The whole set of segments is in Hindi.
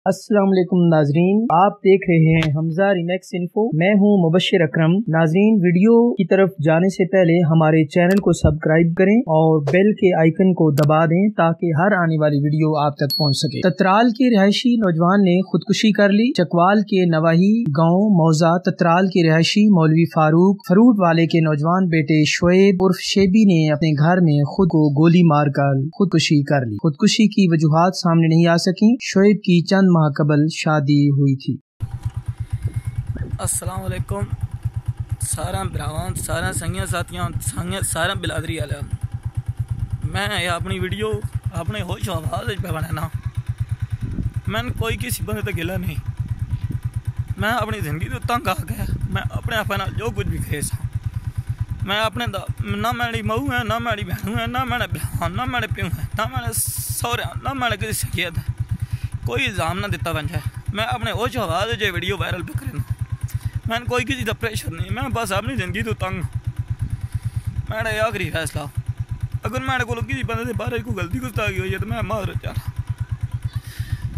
अस्सलाम वालेकुम नाजरीन, आप देख रहे हैं हमजा रिमैक्स इन्फो। मैं हूं मुबश्शिर अकरम। नाजरीन, वीडियो की तरफ जाने से पहले हमारे चैनल को सब्सक्राइब करें और बेल के आइकन को दबा दें ताकि हर आने वाली वीडियो आप तक पहुंच सके। ततराल के रिहायशी नौजवान ने खुदकुशी कर ली। चकवाल के नवाही गाँव मौजा ततराल के रिहायशी मौलवी फारूक फ्रूट वाले के नौजवान बेटे शोएब उर्फ शेबी ने अपने घर में खुद को गोली मारकर खुदकुशी कर ली। खुदकुशी की वजूहात सामने नहीं आ सकी। शोएब की चंद माह कबल शादी हुई थी। अस्सलाम वालेकुम सारा भरावां, सारा संगियां साथियां, सारा बिलादरी वाले। मैं अपनी वीडियो अपने होश आवाज़ पे बनाना। मैंने कोई किसी बंदे तो गिला नहीं। मैं अपनी जिंदगी तो तंग आ गया। मैं अपने आप ना जो कुछ भी करे सा। मैं अपने ना मेरी महू है, ना मेरी बहनू है, ना मेरे भरा, ना मेरे प्यू है, ना मेरे सौर, ना मेरे किसी शकीयत है। कोई इल्ज़ाम ना दिता बन जाए। मैं अपने होश आवाज़ जो वीडियो वायरल पे करना। मैंने कोई किसी का प्रेशर नहीं। मैं बस अपनी ज़िंदगी तो तंग। मेरा आखिरी फैसला, अगर मेरे को किसी बंदे से बारे को गलती गुस्ताखी हुई है तो मैं मार जाना।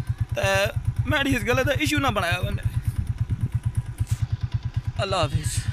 तो मेरी इस गलत इशू ना बनाया बंदे। अल्लाह हाफिज़।